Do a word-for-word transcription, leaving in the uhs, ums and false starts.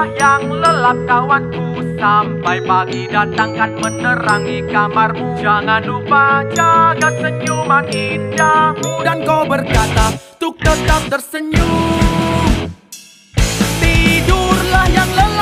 yang lelap kawanku, sampai pagi datang kan menerangi kamarmu. Jangan lupa jaga senyuman indahmu, dan kau berkata untuk tetap tersenyum. Tidurlah yang lelap